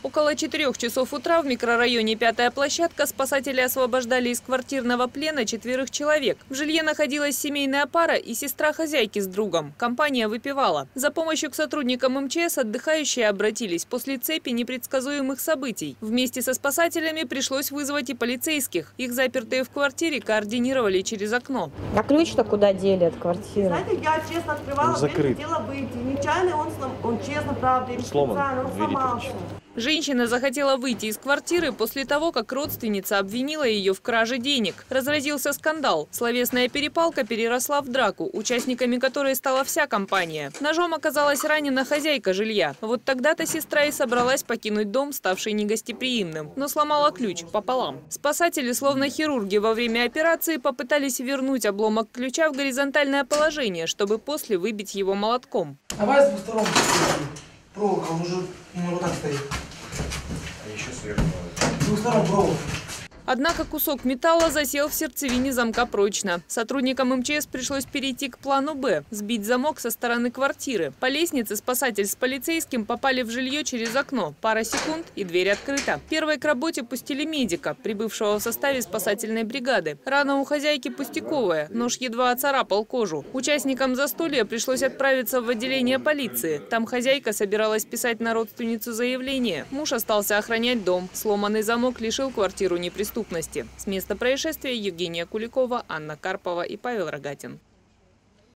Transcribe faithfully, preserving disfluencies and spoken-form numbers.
Около четырёх часов утра в микрорайоне «Пятая площадка» спасатели освобождали из квартирного плена четверых человек. В жилье находилась семейная пара и сестра хозяйки с другом. Компания выпивала. За помощью к сотрудникам эм че эс отдыхающие обратились после цепи непредсказуемых событий. Вместе со спасателями пришлось вызвать и полицейских. Их запертые в квартире координировали через окно. А ключ-то куда дели от квартиры? Знаете, я честно открывала, дверь, хотела выйти. Нечаянно он, он честно, правда, или специально, он сломался. Женщина захотела выйти из квартиры после того, как родственница обвинила ее в краже денег. Разразился скандал. Словесная перепалка переросла в драку, участниками которой стала вся компания. Ножом оказалась ранена хозяйка жилья. Вот тогда-то сестра и собралась покинуть дом, ставший негостеприимным, но сломала ключ пополам. Спасатели, словно хирурги во время операции, попытались вернуть обломок ключа в горизонтальное положение, чтобы после выбить его молотком. Давай с двух сторон. Проволока, он уже ну, вот так стоит. А еще сверху. С двух сторон проволока. Однако кусок металла засел в сердцевине замка прочно. Сотрудникам эм че эс пришлось перейти к плану «Б» – сбить замок со стороны квартиры. По лестнице спасатель с полицейским попали в жилье через окно. Пара секунд – и дверь открыта. Первой к работе пустили медика, прибывшего в составе спасательной бригады. Рана у хозяйки пустяковая, нож едва оцарапал кожу. Участникам застолья пришлось отправиться в отделение полиции. Там хозяйка собиралась писать на родственницу заявление. Муж остался охранять дом. Сломанный замок лишил квартиру неприступности. С места происшествия Евгения Куликова, Анна Карпова и Павел Рогатин.